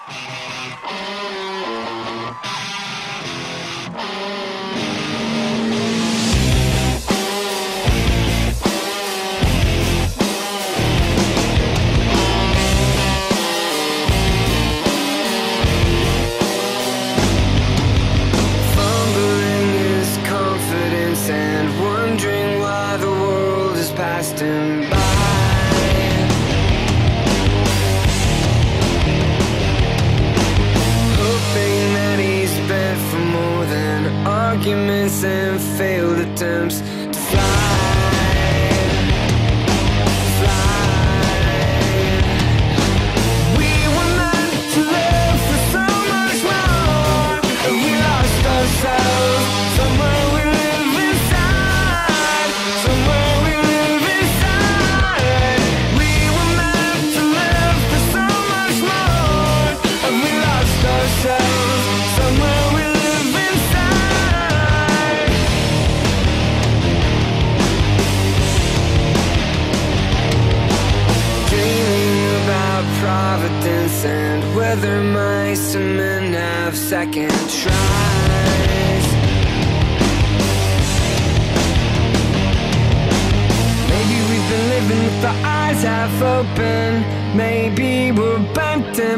Passing by, hoping that he's bent for more than arguments and failed attempts to fly. We were meant to live for so much more, and we lost ourselves somewhere. We live inside, somewhere we live inside. We were meant to live for so much more, and we lost ourselves somewhere. We live inside. Dreaming about Providence and whether mice and men have second tries. Maybe we've been living with our eyes half open. Maybe we're bent and